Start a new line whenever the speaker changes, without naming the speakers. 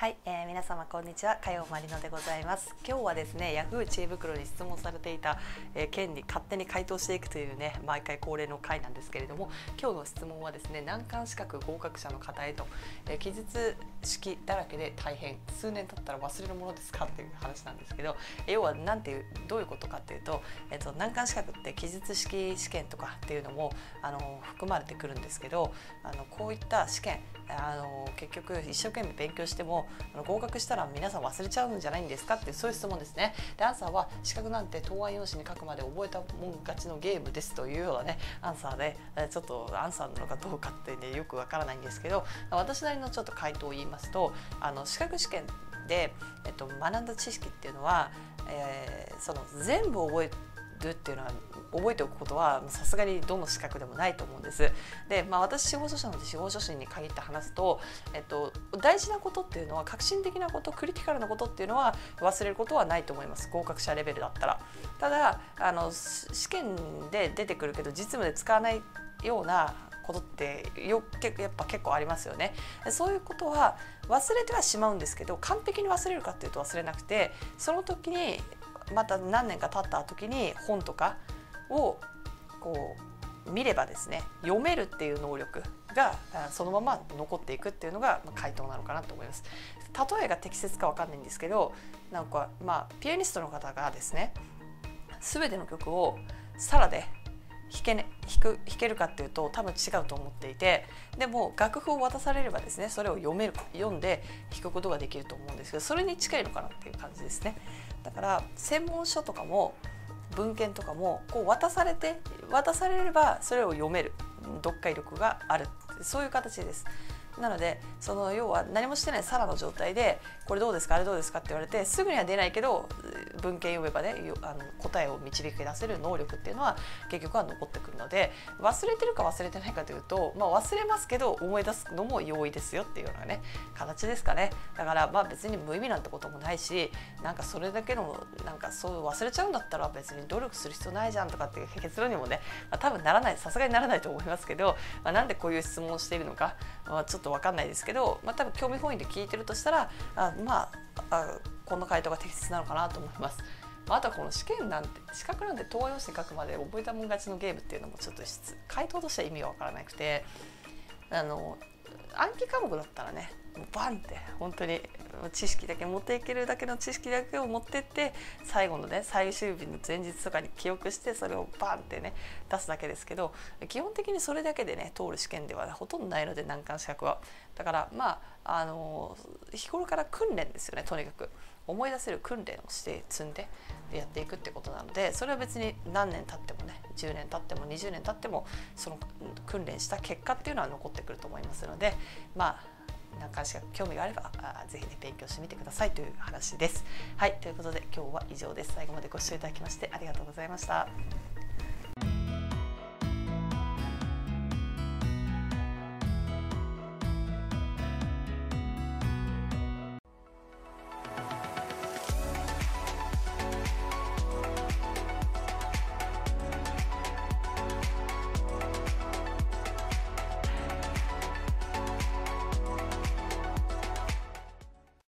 はい、皆様こんにちは、加陽まりのでございます。今日はですね、ヤフー知恵袋に質問されていた、件に勝手に回答していくというね、毎回恒例の回なんですけれども、今日の質問はですね、難関資格合格者の方へと、記述式だらけで大変、数年経ったら忘れるものですかっていう話なんですけど、要はどういうことかっていうと、難関資格って記述式試験とかっていうのも含まれてくるんですけど、こういった試験結局一生懸命勉強しても合格したら皆さん忘れちゃうんじゃないんですかってそういう質問ですね。でアンサーは資格なんて答案用紙に書くまで覚えたもん勝ちのゲームですというようなねアンサーでちょっとアンサーなのかどうかってねよくわからないんですけど、私なりのちょっと回答を言いますと資格試験で、学んだ知識っていうのは、その全部覚えるっていうのは覚えておくことはさすがにどの資格でもないと思うんです。で、私司法書士なので司法書士に限って話すと、大事なことっていうのは革新的なことクリティカルなことっていうのは忘れることはないと思います。合格者レベルだったら。ただ試験で出てくるけど実務で使わないようなことってやっぱ結構ありますよね。そういうことは忘れてはしまうんですけど完璧に忘れるかっていうと忘れなくて、その時にまた何年か経った時に本とかをこう見ればですね読めるっていう能力がそのまま残っていくっていうのが回答なのかなと思います。例えが適切か分かんないんですけど、なんかピアニストの方がですね全ての曲をサラで弾けるかっていうと多分違うと思っていて、でも楽譜を渡されればですねそれを読んで弾くことができると思うんですけど、それに近いのかなっていう感じですね。だから専門書とかも文献とかもこう渡されればそれを読める読解力がある、そういう形です。なので要は何もしてないサラの状態でこれどうですかあれどうですかって言われてすぐには出ないけど文献読めばね答えを導き出せる能力っていうのは結局は残ってくるので、忘れてるか忘れてないかというと、忘れますけど思い出すのも容易ですよっていうようなね形ですかね。だから別に無意味なんてこともないし、なんかそれだけのそう忘れちゃうんだったら別に努力する必要ないじゃんとかっていう結論にもね、多分さすがにならないと思いますけど、なんでこういう質問をしているのか、ちょっと分かんないですけど、多分興味本位で聞いてるとしたらこの回答が適切なのかなと思います。あとはこの資格なんて答案用紙に書くまで覚えたもん勝ちのゲームっていうのもちょっと回答としては意味が分からなくて、暗記科目だったらねもうバンって本当に知識だけ持っていけるだけの知識だけを持ってって最後のね最終日の前日とかに記憶してそれをバンってね出すだけですけど、基本的にそれだけでね通る試験ではほとんどないので難関資格は。だから日頃から訓練ですよね。とにかく思い出せる訓練をして積んでやっていくってことなので、それは別に何年経ってもね10年経っても20年経ってもその訓練した結果っていうのは残ってくると思いますので、難関資格興味があればぜひね勉強してみてくださいという話です。はい、ということで今日は以上です。最後までご視聴いただきましてありがとうございました。